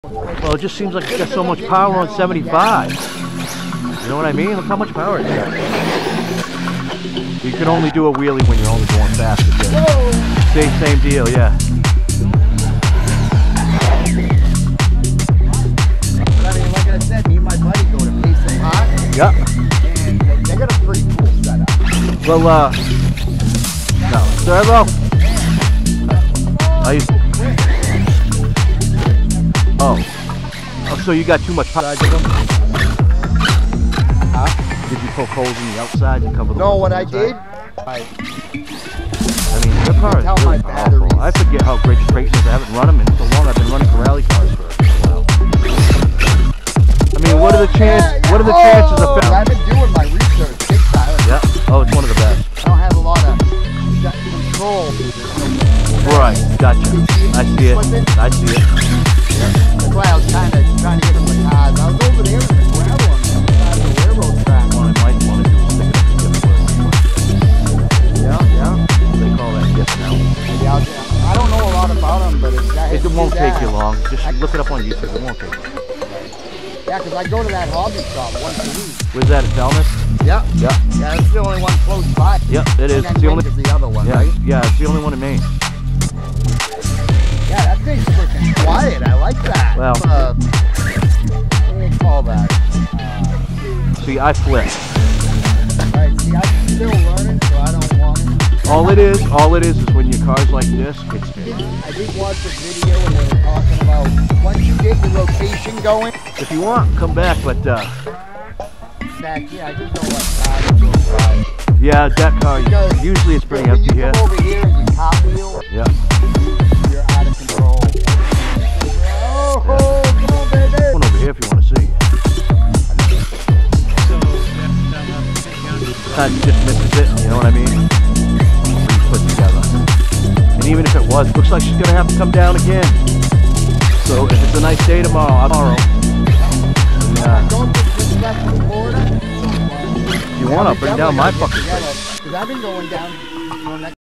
Well, it just seems like it's got so much power on 75. You know what I mean? Look how much power it's got. You can only do a wheelie when you're only going fast. Same deal, yeah. But I mean, like I said, me and my buddy go to Pace and Hot. Yep. And they got a pretty cool setup. Well, no. Servo? Oh, so you got too much power? Huh? Did you poke holes in the outside to cover the No, holes what on I the did, inside? I mean, the car is tell really my powerful. batteries. I forget how great the Creighton is. I haven't run them in so long. I've been running for rally cars for a while. I mean, what are the chances? What are the chances of? I've been doing my research big time. Yeah. Oh, it's one of the best. I don't have a lot of control. Right. Gotcha. I see it. I see it. That's why I was kind of trying to get them the cars. I was over there in the gravel on the side of the railroad track. What I might want to do is stick it up to gift wheel. Yeah. They call that gift now. Maybe I don't know a lot about them, but It won't take you long. Just look it up on YouTube. It won't take long. Yeah, because I go to that hobby shop once a week. Where's that? At Falmouth? Yeah. Yeah. Yeah, it's the only one close by. Yep, it is. And It's the only. is the other one, Yeah, right? yeah, it's the only one in Maine. Yeah, that thing's freaking quiet. I like that. Well. What do they call that? See, I flip. Right, see, I'm still learning, so I don't want it. All it is when your car's like this, it's big. I did watch a video and they were talking about once you get your rotation going. If you want, come back, but Back, yeah, I just don't like cars to go by. yeah, that car, Because usually it's pretty when empty you here. come over here and you cartwheel, Yeah. you're out of control. Oh, come on, baby. One over here if you want to see. Sometimes it just misses it, you know what I mean? Put together. And even if it was, it looks like she's gonna have to come down again. So if it's a nice day tomorrow, Don't just left from Florida. if you want, I'll bring down my fucking place. Because I've been going down,